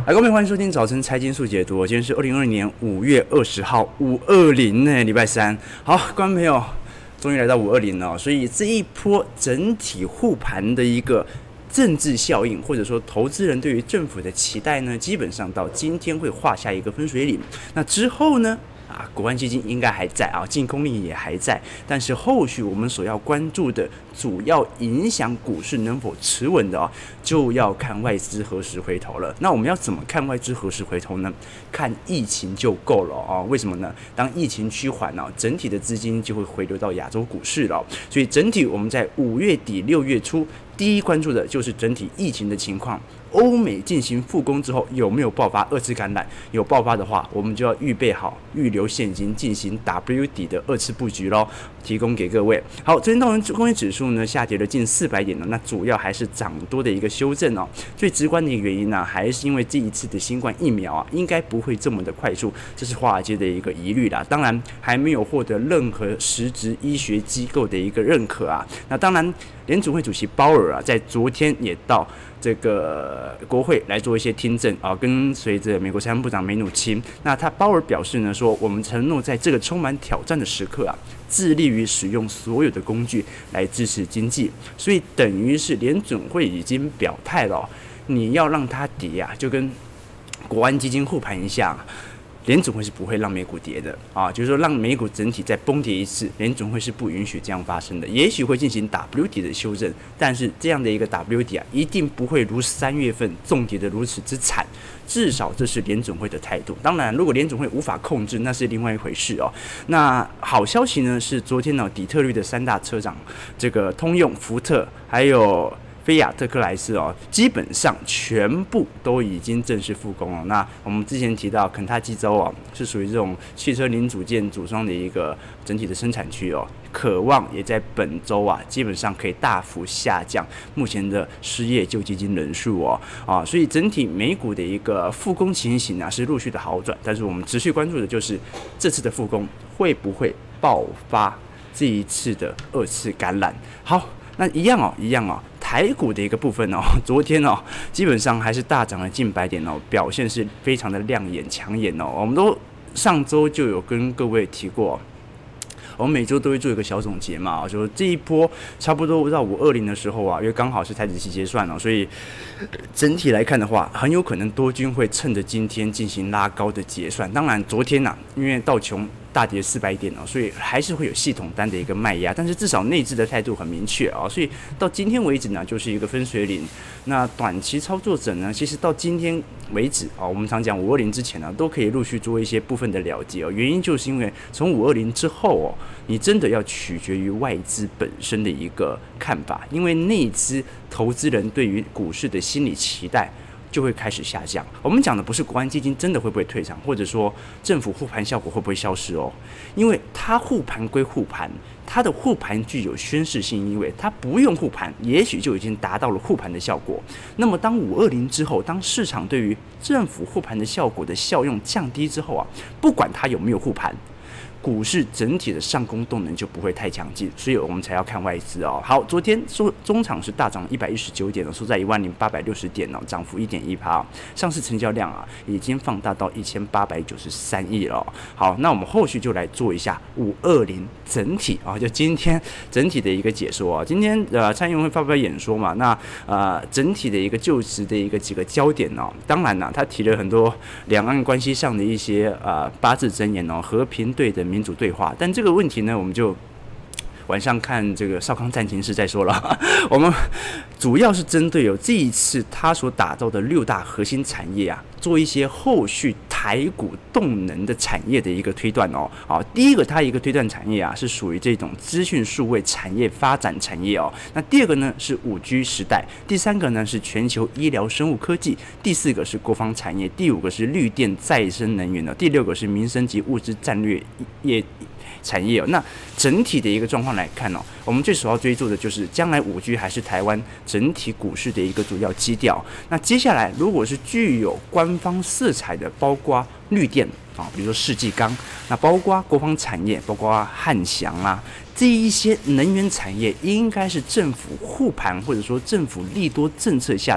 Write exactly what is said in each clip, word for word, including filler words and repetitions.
来，各位欢迎收听早晨财经速解读。今天是二零二零年五月二十号，五二零呢，礼拜三。好，观众朋友，终于来到五二零了。所以这一波整体护盘的一个政治效应，或者说投资人对于政府的期待呢，基本上到今天会画下一个分水岭。那之后呢？啊，国安基金应该还在啊，净空令也还在，但是后续我们所要关注的主要影响股市能否持稳的啊，就要看外资何时回头了。那我们要怎么看外资何时回头呢？看疫情就够了啊。为什么呢？当疫情趋缓啊，整体的资金就会回流到亚洲股市了。所以整体我们在五月底六月初，第一关注的就是整体疫情的情况。欧美进行复工之后，有没有爆发二次感染？有爆发的话，我们就要预备好预留现金进行 W 底的二次布局咯，提供给各位。好，昨天道琼工业指数呢下跌了近四百点了，那主要还是涨多的一个修正哦。最直观的一个原因呢、啊，还是因为这一次的新冠疫苗啊，应该不会这么的快速，这是华尔街的一个疑虑啦。当然还没有获得任何实质医学机构的一个认可啊。那当然，联储会主席鲍尔啊，在昨天也到这个国会来做一些听证啊，跟随着美国财政部长梅努钦，那他鲍尔表示呢，说我们承诺在这个充满挑战的时刻啊，致力于使用所有的工具来支持经济，所以等于是联准会已经表态了、哦，你要让它跌啊，就跟国安基金护盘一下。联准会是不会让美股跌的啊，就是说让美股整体再崩跌一次，联准会是不允许这样发生的。也许会进行 W 底的修正，但是这样的一个 W 底啊，一定不会如三月份重跌的如此之惨。至少这是联准会的态度。当然，如果联准会无法控制，那是另外一回事哦。那好消息呢是昨天呢，底特律的三大车厂，这个通用、福特还有菲亚特克莱斯哦，基本上全部都已经正式复工了。那我们之前提到肯塔基州啊，是属于这种汽车零组件组装的一个整体的生产区哦，渴望也在本周啊，基本上可以大幅下降目前的失业救济金人数哦啊，所以整体美股的一个复工情形啊是陆续的好转，但是我们持续关注的就是这次的复工会不会爆发这一次的二次感染。好，那一样哦，一样哦。台股的一个部分哦，昨天哦，基本上还是大涨了近百点哦，表现是非常的亮眼抢眼哦。我们都上周就有跟各位提过，我们每周都会做一个小总结嘛，就这一波差不多到五二零的时候啊，因为刚好是台指期结算了、哦，所以整体来看的话，很有可能多军会趁着今天进行拉高的结算。当然，昨天呐、啊，因为道琼大跌四百点哦，所以还是会有系统单的一个卖压，但是至少内资的态度很明确啊、哦，所以到今天为止呢，就是一个分水岭。那短期操作者呢，其实到今天为止啊、哦，我们常讲五二零之前呢，都可以陆续做一些部分的了结哦。原因就是因为从五二零之后哦，你真的要取决于外资本身的一个看法，因为内资投资人对于股市的心理期待就会开始下降。我们讲的不是国安基金真的会不会退场，或者说政府护盘效果会不会消失哦？因为它护盘归护盘，它的护盘具有宣示性意味，它不用护盘，也许就已经达到了护盘的效果。那么当五二零之后，当市场对于政府护盘的效果的效用降低之后啊，不管它有没有护盘，股市整体的上攻动能就不会太强劲，所以我们才要看外资哦。好，昨天收中场是大涨一百一十九点哦，收在一万零八百六十点哦，涨幅一点一趴。上市成交量啊，已经放大到一千八百九十三亿了、哦。好，那我们后续就来做一下五二零整体啊、哦，就今天整体的一个解说啊。今天呃，蔡英文会发表演说嘛？那呃，整体的一个就职的一个几个焦点哦，当然啦、啊，他提了很多两岸关系上的一些呃八字真言哦，和平对等。民主对话，但这个问题呢，我们就晚上看这个少康战情室再说了。我们主要是针对有这一次他所打造的六大核心产业啊，做一些后续台股动能的产业的一个推断哦。好，第一个它一个推断产业啊，是属于这种资讯数位产业发展产业哦。那第二个呢是五 G 时代，第三个呢是全球医疗生物科技，第四个是国防产业，第五个是绿电再生能源的，第六个是民生及物资战略业。产业哦，那整体的一个状况来看哦，我们最首要追溯的就是将来五 G 还是台湾整体股市的一个主要基调。那接下来如果是具有官方色彩的，包括绿电啊，比如说世纪钢，那包括国防产业，包括汉翔啊，这一些能源产业应该是政府护盘或者说政府利多政策下的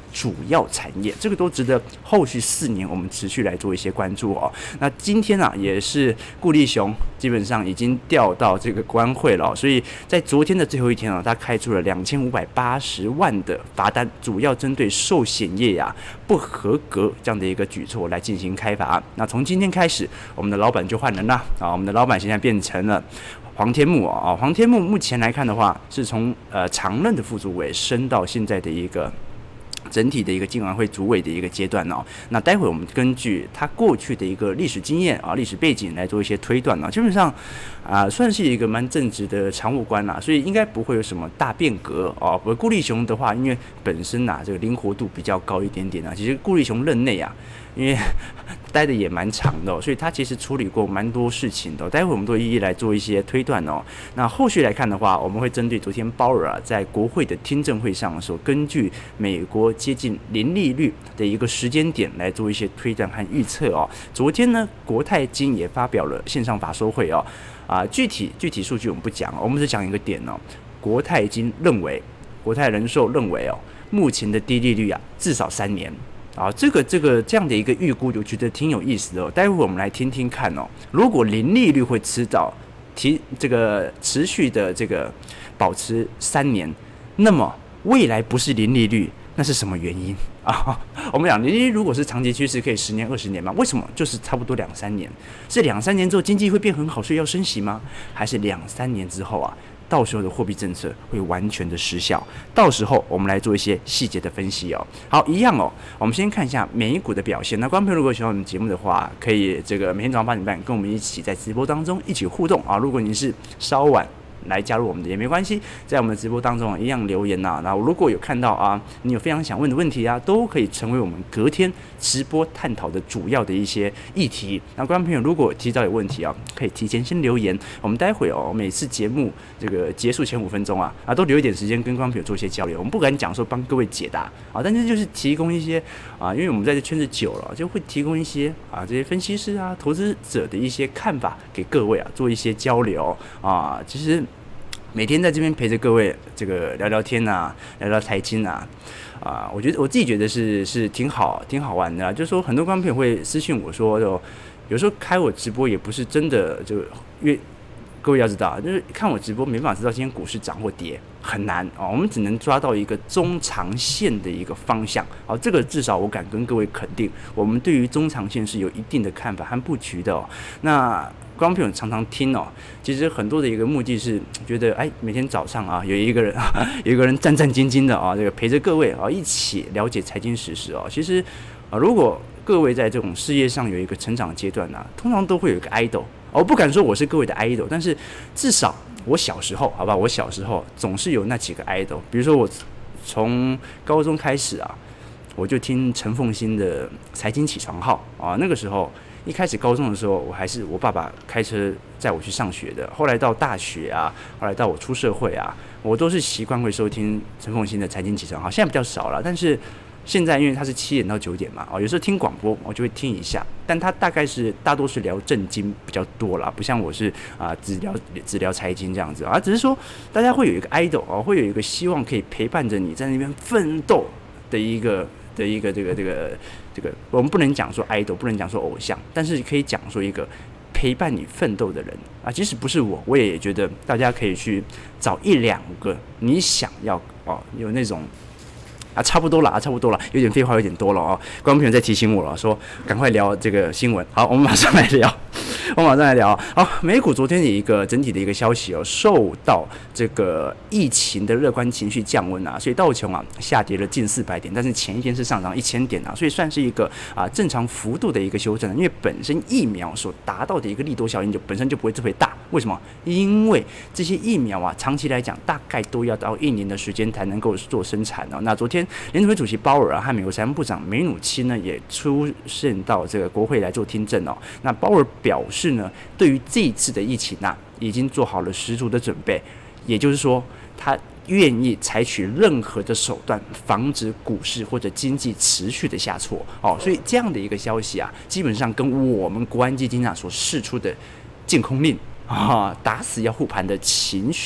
主要产业，这个都值得后续四年我们持续来做一些关注哦。那今天啊，也是顾立雄基本上已经调到这个国安会了、哦，所以在昨天的最后一天啊，他开出了两千五百八十万的罚单，主要针对寿险业呀、啊、不合格这样的一个举措来进行开罚。那从今天开始，我们的老板就换人了啊，我们的老板现在变成了黄天木啊，黄天木目前来看的话，是从呃常任的副主委升到现在的一个整体的一个金管会主委的一个阶段哦。那待会我们根据他过去的一个历史经验啊、历史背景来做一些推断啊，基本上啊、呃、算是一个蛮正直的常务官啦，所以应该不会有什么大变革哦。不过顾立雄的话，因为本身啊这个灵活度比较高一点点啊，其实顾立雄任内啊，因为待的也蛮长的、哦，所以他其实处理过蛮多事情的、哦。待会我们都一一来做一些推断哦。那后续来看的话，我们会针对昨天鲍尔啊在国会的听证会上的时候，根据美国接近零利率的一个时间点来做一些推断和预测哦。昨天呢，国泰金也发表了线上法说会哦，啊，具体具体数据我们不讲，我们只讲一个点哦。国泰金认为，国泰人寿认为哦，目前的低利率啊至少三年。啊，这个这个这样的一个预估，我觉得挺有意思的哦。待会我们来听听看哦。如果零利率会迟早提这个持续的这个保持三年，那么未来不是零利率，那是什么原因啊？我们讲零利率如果是长期趋势，可以十年、二十年吗？为什么就是差不多两三年？是两三年之后经济会变很好，所以要升息吗？还是两三年之后啊？到时候的货币政策会完全的失效，到时候我们来做一些细节的分析哦。好，一样哦，我们先看一下美股的表现。那观众朋友如果喜欢我们节目的话，可以这个每天早上八点半跟我们一起在直播当中一起互动啊。如果你是稍晚来加入我们的也没关系，在我们的直播当中一样留言呐、啊。然后如果有看到啊，你有非常想问的问题啊，都可以成为我们隔天直播探讨的主要的一些议题。那观众朋友如果提早有问题啊，可以提前先留言，我们待会哦，每次节目这个结束前五分钟啊啊，都留一点时间跟观众朋友做一些交流。我们不敢讲说帮各位解答啊，但是就是提供一些啊，因为我们在这圈子久了，就会提供一些啊这些分析师啊、投资者的一些看法给各位啊，做一些交流啊。其实每天在这边陪着各位这个聊聊天啊，聊聊财经啊，啊，我觉得我自己觉得是是挺好挺好玩的、啊。就是说很多观众朋友会私信我说，就有时候开我直播也不是真的就因为。各位要知道，就是看我直播没办法知道今天股市涨或跌，很难哦。我们只能抓到一个中长线的一个方向，哦，这个至少我敢跟各位肯定，我们对于中长线是有一定的看法和布局的哦。那观众朋友常常听哦，其实很多的一个目的是觉得，哎，每天早上啊，有一个人有一个人战战兢兢的啊，这个陪着各位啊一起了解财经时事哦。其实啊，如果各位在这种事业上有一个成长阶段啊，通常都会有一个 idol。我不敢说我是各位的 idol， 但是至少我小时候，好吧，我小时候总是有那几个 idol。比如说我从高中开始啊，我就听陈凤馨的《财经起床号》啊。那个时候一开始高中的时候，我还是我爸爸开车载我去上学的。后来到大学啊，后来到我出社会啊，我都是习惯会收听陈凤馨的《财经起床号》。现在比较少了，但是现在因为它是七点到九点嘛，哦，有时候听广播我就会听一下，但它大概是大多是聊正经比较多啦，不像我是啊、呃、只聊只聊财经这样子啊，只是说大家会有一个 idol 哦，会有一个希望可以陪伴着你在那边奋斗的一个的一个这个这个这个，我们不能讲说 idol， 不能讲说偶像，但是可以讲说一个陪伴你奋斗的人啊，即使不是我，我也觉得大家可以去找一两个你想要哦有那种。啊，差不多了啊，差不多了，有点废话有点多了哦。观众朋友在提醒我了，说赶快聊这个新闻。好，我们马上来聊，我们马上来聊。好，美股昨天有一个整体的一个消息哦，受到这个疫情的乐观情绪降温啊，所以道琼啊下跌了近四百点，但是前一天是上涨一千点啊，所以算是一个啊正常幅度的一个修正。因为本身疫苗所达到的一个利多效应就本身就不会特别大，为什么？因为这些疫苗啊，长期来讲大概都要到一年的时间才能够做生产哦。那昨天联储会主席鲍尔啊和美国财政部长梅努钦呢也出现到这个国会来做听证哦。那鲍尔表示呢，对于这一次的疫情啊，已经做好了十足的准备，也就是说，他愿意采取任何的手段，防止股市或者经济持续的下挫哦。所以这样的一个消息啊，基本上跟我们国安基金啊所释出的禁空令啊，打死要护盘的情绪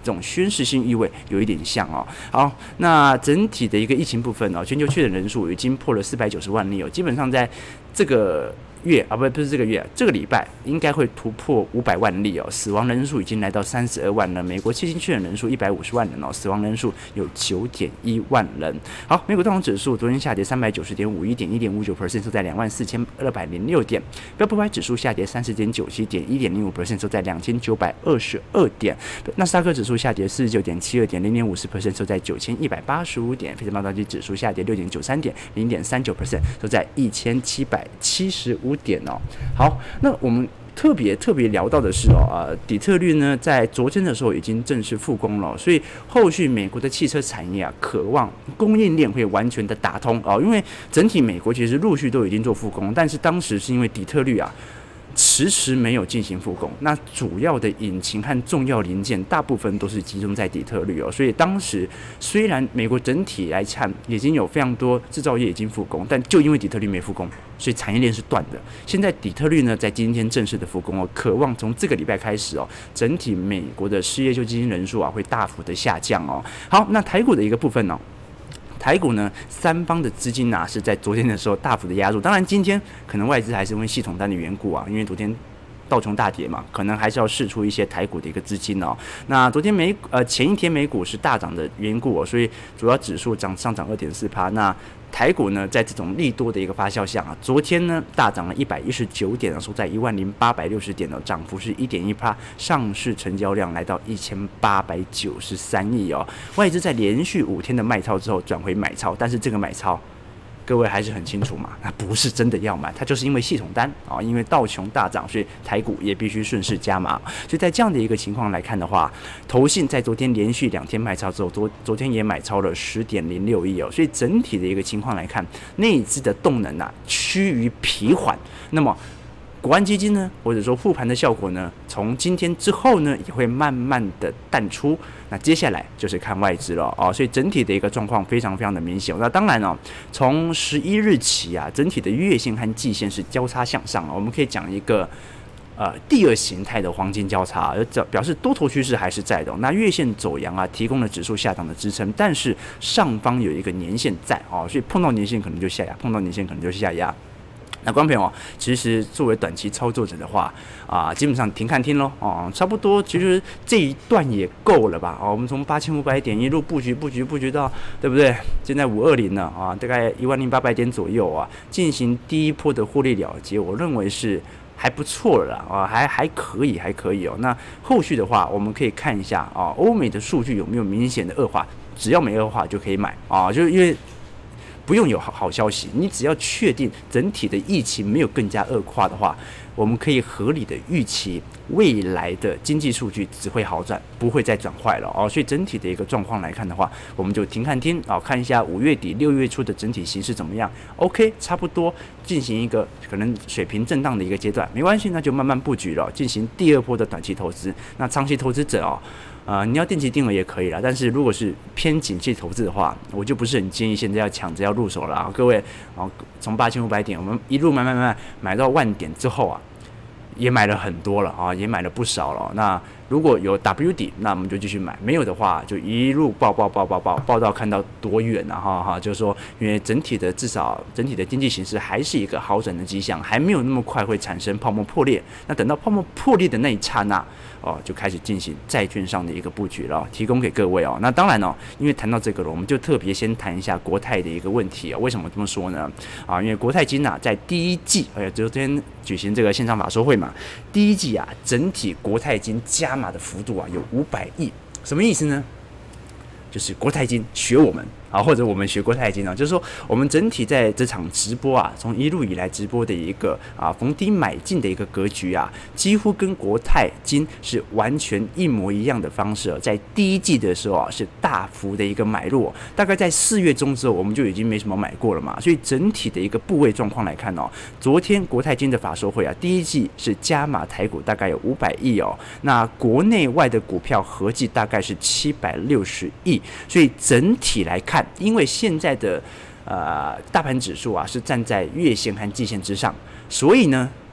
这种宣示性意味有一点像哦。好，那整体的一个疫情部分哦，全球确诊人数已经破了四百九十万例哦，基本上在这个月啊，不不是这个月，这个礼拜应该会突破五百万例哦，死亡人数已经来到三十二万了。美国最新确诊人数一百五十万人哦，死亡人数有九点一万人。好，美股道琼指数昨天下跌三百九十点五一点，一点五九 percent， 收在两万四千二百零六点。标普百指数下跌三十点九七点，一点零五 percent， 收在两千九百二十二点。纳斯达克指数下跌四十九点七二点，零点五十 percent， 收在九千一百八十五点。费城半导体指数下跌六点九三点，零点三九 percent， 收在一千七百七十五点哦。好，那我们特别特别聊到的是哦，呃，底特律呢在昨天的时候已经正式复工了，所以后续美国的汽车产业啊，渴望供应链会完全的打通哦，因为整体美国其实陆续都已经做复工，但是当时是因为底特律啊。迟迟没有进行复工，那主要的引擎和重要零件大部分都是集中在底特律哦，所以当时虽然美国整体来看已经有非常多制造业已经复工，但就因为底特律没复工，所以产业链是断的。现在底特律呢在今天正式的复工哦，渴望从这个礼拜开始哦，整体美国的失业救济金人数啊会大幅的下降哦。好，那台股的一个部分呢、哦？台股呢，三方的资金啊是在昨天的时候大幅的压入，当然今天可能外资还是因为系统单的缘故啊，因为昨天道琼大跌嘛，可能还是要释出一些台股的一个资金哦。那昨天美呃前一天美股是大涨的缘故哦，所以主要指数涨上涨 二点四 趴。那台股呢，在这种利多的一个发酵下啊，昨天呢大涨了一百一十九点，收在一万零八百六十点的涨幅是一点一趴，上市成交量来到一千八百九十三亿哦。外资在连续五天的卖超之后转回买超，但是这个买超。各位还是很清楚嘛，那不是真的要买，它就是因为系统单啊，因为道琼大涨，所以台股也必须顺势加码。所以在这样的一个情况来看的话，投信在昨天连续两天卖超之后，昨昨天也买超了十点零六亿哦，所以整体的一个情况来看，内资的动能啊趋于疲缓。那么国安基金呢，或者说护盘的效果呢，从今天之后呢，也会慢慢的淡出。那接下来就是看外资了哦，所以整体的一个状况非常非常的明显。那当然哦，从十一日起啊，整体的月线和季线是交叉向上了。我们可以讲一个呃第二形态的黄金交叉，表示多头趋势还是在的、哦。那月线走阳啊，提供了指数下档的支撑，但是上方有一个年线在哦，所以碰到年线可能就下压，碰到年线可能就下压。那观众朋友，其实作为短期操作者的话，啊，基本上停看听咯，哦，差不多，其实这一段也够了吧？哦，我们从八千五百点一路布局布局布局到，对不对？现在五二零了啊，大概一万零八百点左右啊，进行第一波的获利了结，我认为是还不错了啦，啊，还还可以，还可以哦。那后续的话，我们可以看一下啊，欧美的数据有没有明显的恶化？只要没恶化就可以买啊，就是因为。不用有好好消息，你只要确定整体的疫情没有更加恶化的话，我们可以合理的预期未来的经济数据只会好转，不会再转坏了哦。所以整体的一个状况来看的话，我们就停看听啊、哦，看一下五月底六月初的整体形势怎么样。OK， 差不多进行一个可能水平震荡的一个阶段，没关系，那就慢慢布局了，进行第二波的短期投资。那长期投资者哦。呃，你要定期定额也可以啦，但是如果是偏景气投资的话，我就不是很建议现在要抢着要入手了啊，各位，啊，从八千五百点我们一路买买买买到万点之后啊，也买了很多了啊，也买了不少了。那如果有 W 底，那我们就继续买；没有的话，就一路爆爆爆爆爆爆到看到多远啊！哈哈，就是说，因为整体的至少整体的经济形势还是一个好转的迹象，还没有那么快会产生泡沫破裂。那等到泡沫破裂的那一刹那，哦，就开始进行债券上的一个布局了，提供给各位哦。那当然哦，因为谈到这个了，我们就特别先谈一下国泰的一个问题啊、哦。为什么这么说呢？啊，因为国泰金啊，在第一季，哎，昨天举行这个线上法说会嘛，第一季啊，整体国泰金加码的幅度啊有五百亿，什么意思呢？就是国泰金学我们啊，或者我们学国泰金啊，就是说我们整体在这场直播啊，从一路以来直播的一个啊逢低买进的一个格局啊，几乎跟国泰金是完全一模一样的方式、啊。在第一季的时候啊，是大幅的一个买入，大概在四月中之后，我们就已经没什么买过了嘛。所以整体的一个部位状况来看哦，昨天国泰金的法说会啊，第一季是加码台股大概有五百亿哦，那国内外的股票合计大概是七百六十亿，所以整体来看。因为现在的呃大盘指数啊是站在月线和季线之上，所以呢，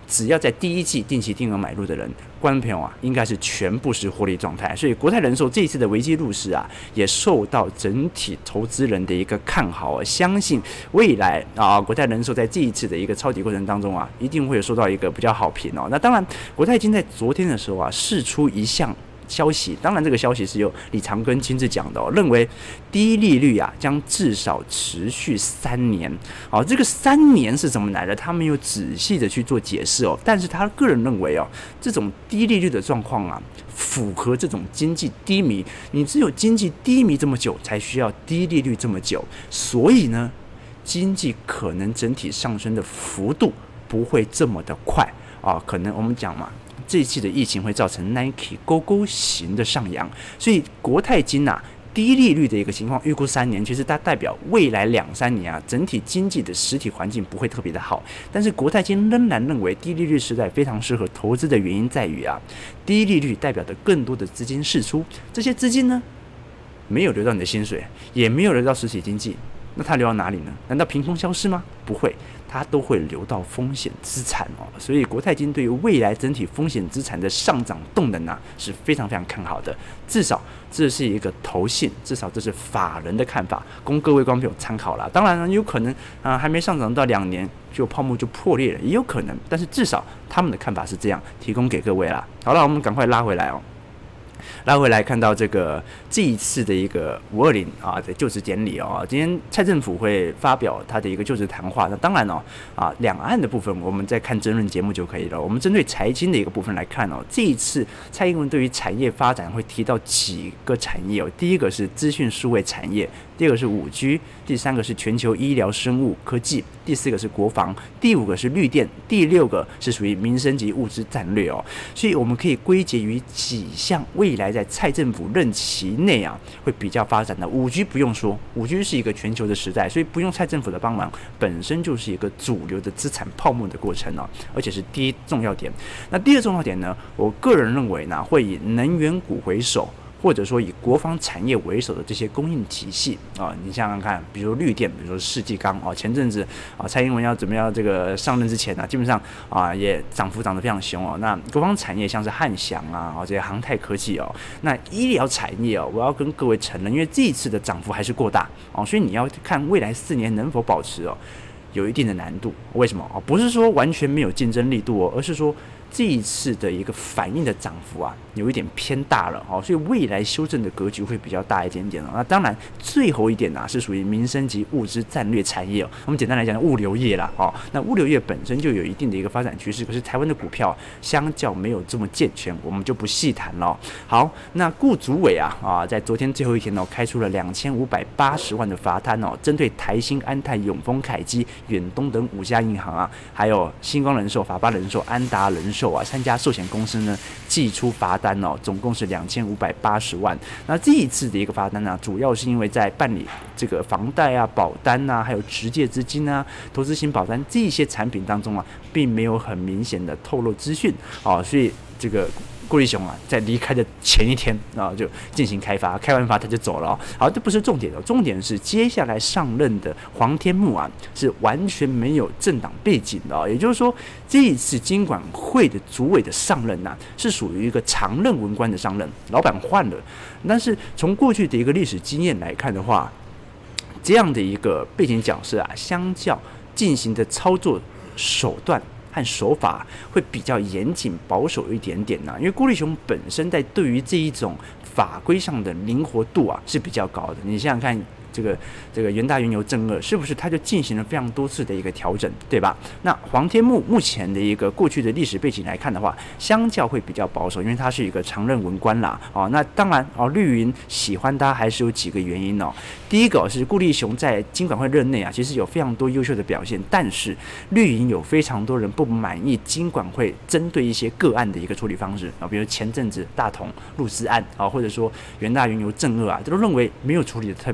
只要在第一季定期定额买入的人，观众朋友啊，应该是全部是获利状态。所以国泰人寿这一次的危机入市啊，也受到整体投资人的一个看好、啊，相信未来啊，国泰人寿在这一次的一个抄底过程当中啊，一定会有受到一个比较好评哦。那当然，国泰金在昨天的时候啊，释出一项消息，当然这个消息是由李长庚亲自讲的哦，认为低利率啊将至少持续三年。哦，这个三年是怎么来的？他没有仔细的去做解释哦，但是他个人认为哦，这种低利率的状况啊，符合这种经济低迷。你只有经济低迷这么久，才需要低利率这么久，所以呢，经济可能整体上升的幅度不会这么的快啊，可能我们讲嘛。这一次的疫情会造成 Nike 勾勾型的上扬，所以国泰金啊低利率的一个情况预估三年，其实它代表未来两三年啊整体经济的实体环境不会特别的好。但是国泰金仍然认为低利率时代非常适合投资的原因在于啊，低利率代表着更多的资金释出，这些资金呢没有流到你的薪水，也没有流到实体经济，那它流到哪里呢？难道凭空消失吗？不会。它都会流到风险资产哦，所以国泰金对于未来整体风险资产的上涨动能啊是非常非常看好的，至少这是一个投信，至少这是法人的看法，供各位观众朋友参考啦。当然呢，有可能啊、呃、还没上涨到两年就泡沫就破裂了，也有可能，但是至少他们的看法是这样，提供给各位啦。好了，我们赶快拉回来哦。拉回来看到这个这一次的一个五二零啊的就职典礼哦，今天蔡政府会发表他的一个就职谈话。那当然哦啊，两岸的部分我们再看争论节目就可以了。我们针对财经的一个部分来看哦，这一次蔡英文对于产业发展会提到几个产业哦，第一个是资讯数位产业，第二个是五 G， 第三个是全球医疗生物科技，第四个是国防，第五个是绿电，第六个是属于民生及物资战略哦。所以我们可以归结于几项未来在蔡政府任期内啊会比较发展的。五 G 不用说，五 G 是一个全球的时代，所以不用蔡政府的帮忙，本身就是一个主流的资产泡沫的过程哦，而且是第一重要点。那第二重要点呢，我个人认为呢，会以能源股为首，或者说以国防产业为首的这些供应体系啊，你想想看，比如绿电，比如说世纪钢啊，前阵子啊蔡英文要怎么样这个上任之前呢、啊，基本上啊也涨幅涨得非常凶哦。那国防产业像是汉翔啊，啊这些航太科技哦，那医疗产业哦，我要跟各位承认，因为这一次的涨幅还是过大哦，所以你要看未来四年能否保持哦，有一定的难度。为什么哦？不是说完全没有竞争力度哦，而是说这一次的一个反应的涨幅啊，有一点偏大了哦，所以未来修正的格局会比较大一点点哦。那当然，最后一点啊，是属于民生及物资战略产业哦。我们简单来讲，物流业啦哦，那物流业本身就有一定的一个发展趋势，可是台湾的股票相较没有这么健全，我们就不细谈了。好，那顾主委啊啊，在昨天最后一天哦，开出了两千五百八十万的罚单哦，针对台新、安泰、永丰、凯基、远东等五家银行啊，还有星光人寿、法巴人寿、安达人寿啊，三家寿险公司呢，寄出罚单哦，总共是两千五百八十万。那这一次的一个罚单呢、啊，主要是因为在办理这个房贷啊、保单啊，还有直借资金啊、投资型保单这些产品当中啊，并没有很明显的透露资讯哦，所以这个郭立雄啊，在离开的前一天啊，就进行开发，开完发他就走了、哦。好，这不是重点的，重点是接下来上任的黄天牧啊，是完全没有政党背景的、哦，也就是说，这一次金管会的主委的上任呐、啊，是属于一个常任文官的上任，老板换了，但是从过去的一个历史经验来看的话，这样的一个背景角色啊，相较进行的操作手段和手法会比较严谨保守一点点呐、啊，因为郭立雄本身在对于这一种法规上的灵活度啊是比较高的。你想想看，这个这个元大原油正二是不是他就进行了非常多次的一个调整，对吧？那黄天牧目前的一个过去的历史背景来看的话，相较会比较保守，因为他是一个常任文官啦。哦，那当然哦，绿营喜欢他还是有几个原因哦。第一个、哦、是顾立雄在金管会任内啊，其实有非常多优秀的表现，但是绿营有非常多人不满意金管会针对一些个案的一个处理方式啊，比如前阵子大同露丝案啊，或者说元大原油正二啊，都认为没有处理的特别好。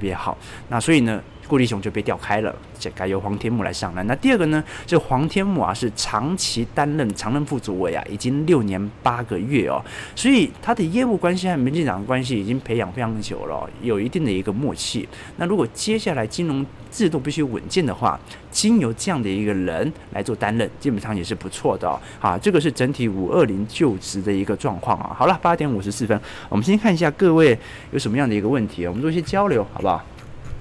那所以呢，顾立雄就被调开了，改由黄天木来上任。那第二个呢，这黄天木啊是长期担任常任副主委啊，已经六年八个月哦，所以他的业务关系和民进党的关系已经培养非常久了、哦，有一定的一个默契。那如果接下来金融制度必须稳健的话，经由这样的一个人来做担任，基本上也是不错的哦。啊，这个是整体五二零就职的一个状况啊。好了，八点五十四分，我们先看一下各位有什么样的一个问题，我们做一些交流，好不好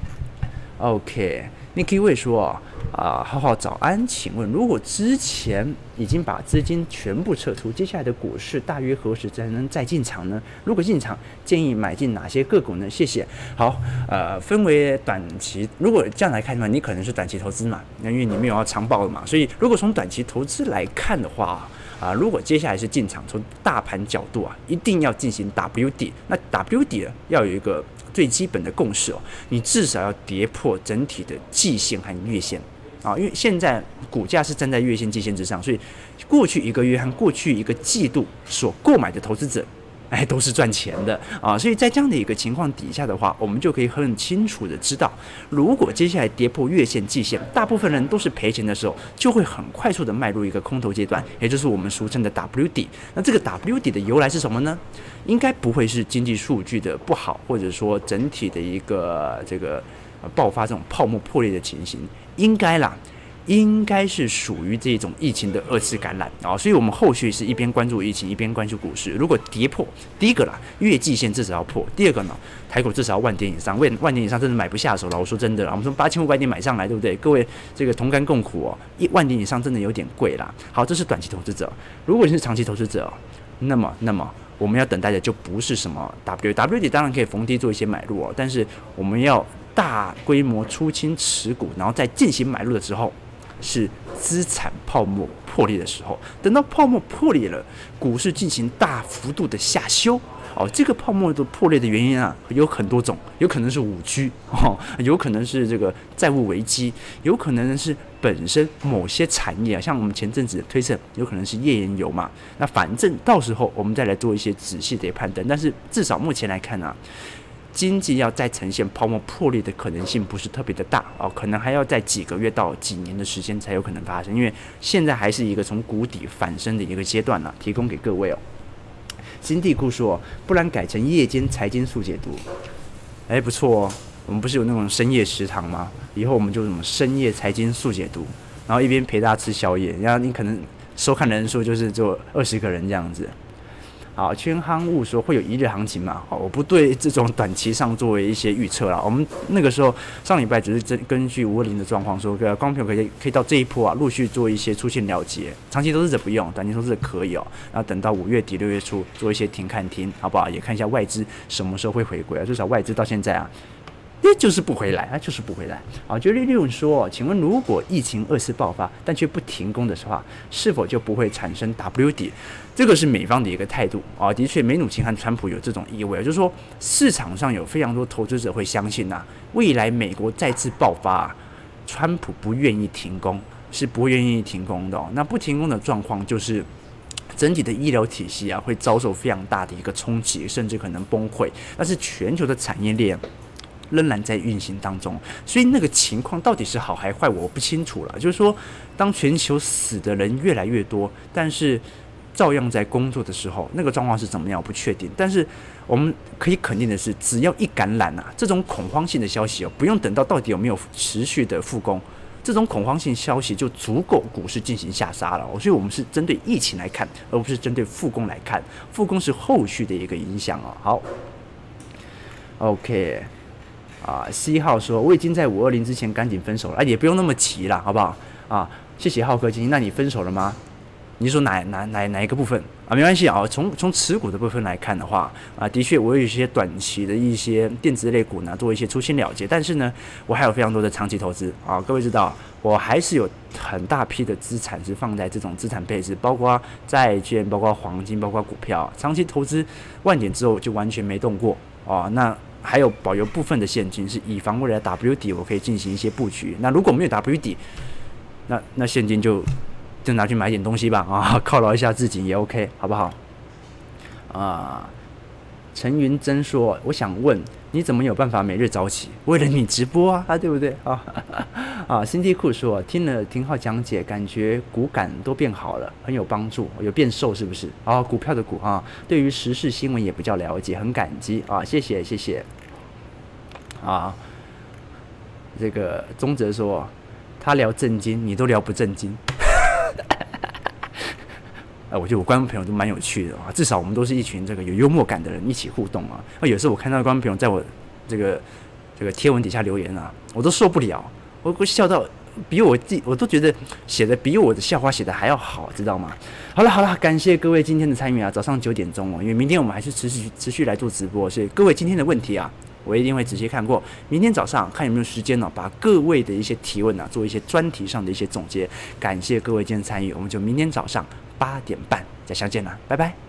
？OK。Nicky 会说啊，啊，浩浩早安，请问如果之前已经把资金全部撤出，接下来的股市大约何时才能再进场呢？如果进场，建议买进哪些个股呢？谢谢。好，呃，分为短期，如果这样来看的话，你可能是短期投资嘛，那因为你没有要长抱的嘛，所以如果从短期投资来看的话。啊，如果接下来是进场，从大盘角度啊，一定要进行 W 底。那 W 底呢，要有一个最基本的共识哦，你至少要跌破整体的季线和月线啊，因为现在股价是站在月线、季线之上，所以过去一个月和过去一个季度所购买的投资者。哎，都是赚钱的啊，所以在这样的一个情况底下的话，我们就可以很清楚的知道，如果接下来跌破月线、季线，大部分人都是赔钱的时候，就会很快速的迈入一个空头阶段，也就是我们俗称的 W 底。那这个 W 底的由来是什么呢？应该不会是经济数据的不好，或者说整体的一个这个爆发这种泡沫破裂的情形，应该啦。应该是属于这种疫情的二次感染啊，所以我们后续是一边关注疫情，一边关注股市。如果跌破第一个啦，月季线至少要破；第二个呢，台股至少要万点以上，万万点以上真的买不下手了。我说真的啦，我们从八千五百点买上来，对不对？各位这个同甘共苦哦，一万点以上真的有点贵啦。好，这是短期投资者。如果你是长期投资者，那么那么我们要等待的就不是什么 W W 底，当然可以逢低做一些买入哦，但是我们要大规模出清持股，然后在进行买入的时候。是资产泡沫破裂的时候，等到泡沫破裂了，股市进行大幅度的下修哦。这个泡沫的破裂的原因啊，有很多种，有可能是五 G 哦，有可能是这个债务危机，有可能是本身某些产业啊，像我们前阵子推测，有可能是页岩油嘛。那反正到时候我们再来做一些仔细的判断，但是至少目前来看啊。经济要再呈现泡沫破裂的可能性不是特别的大哦，可能还要在几个月到几年的时间才有可能发生，因为现在还是一个从谷底反升的一个阶段呢、啊，提供给各位哦。新地库说，不然改成夜间财经速解读，哎，不错哦。我们不是有那种深夜食堂吗？以后我们就什么深夜财经速解读，然后一边陪大家吃宵夜，然后你可能收看人数就是就二十个人这样子。好，圈夯物说会有一日行情嘛？好，我不对这种短期上作为一些预测啦。我们那个时候上礼拜只是根据五二零的状况说，观众朋友可以可以到这一波啊，陆续做一些出现了结。长期投资者不用，短期投资者可以哦。然后等到五月底六月初做一些停看听，好不好？也看一下外资什么时候会回归啊？至少外资到现在啊。那就是不回来，啊，就是不回来。啊，就利润说，请问如果疫情二次爆发，但却不停工的话，是否就不会产生 W 底？这个是美方的一个态度啊。的确，梅努钦和川普有这种意味，就是说市场上有非常多投资者会相信啊，未来美国再次爆发、啊，川普不愿意停工，是不愿意停工的、哦。那不停工的状况就是。整体的医疗体系啊，会遭受非常大的一个冲击，甚至可能崩溃。但是全球的产业链仍然在运行当中，所以那个情况到底是好还坏，我不清楚了。就是说，当全球死的人越来越多，但是照样在工作的时候，那个状况是怎么样，我不确定。但是我们可以肯定的是，只要一感染啊，这种恐慌性的消息哦，不用等到到底有没有持续的复工。这种恐慌性消息就足够股市进行下杀了，所以我们是针对疫情来看，而不是针对复工来看。复工是后续的一个影响哦。好 ，OK， 啊 ，C 号说我已经在五二零之前赶紧分手了，啊，也不用那么急啦，好不好？啊，谢谢浩哥金，那你分手了吗？你说哪哪哪哪一个部分啊？没关系啊，从从持股的部分来看的话啊，的确我有一些短期的一些电子类股呢，做一些出清了结，但是呢，我还有非常多的长期投资啊。各位知道，我还是有很大批的资产是放在这种资产配置，包括债券、包括黄金、包括股票，长期投资万点之后就完全没动过啊。那还有保留部分的现金，是以防未来 W 底我可以进行一些布局。那如果没有 W 底，那那现金就。就拿去买点东西吧啊，犒劳一下自己也 OK， 好不好？啊，陈云珍说，我想问， 你怎么有办法每日早起？为了你直播啊，啊对不对啊？啊，辛迪库说听了廷浩讲解，感觉骨感都变好了，很有帮助，有变瘦是不是？啊，股票的股啊，对于时事新闻也比较了解，很感激啊，谢谢谢谢。啊，这个宗泽说他聊正经，你都聊不正经。呃，我觉得我观众朋友都蛮有趣的啊，至少我们都是一群这个有幽默感的人一起互动啊。啊，有时候我看到观众朋友在我这个这个贴文底下留言啊，我都受不了，我我笑到比我自己我都觉得写的比我的笑话写的还要好，知道吗？好了好了，感谢各位今天的参与啊，早上九点钟哦，因为明天我们还是持续持续来做直播，所以各位今天的问题啊，我一定会仔细看过。明天早上看有没有时间呢、哦，把各位的一些提问啊，做一些专题上的一些总结。感谢各位今天的参与，我们就明天早上八点半再相见了，拜拜。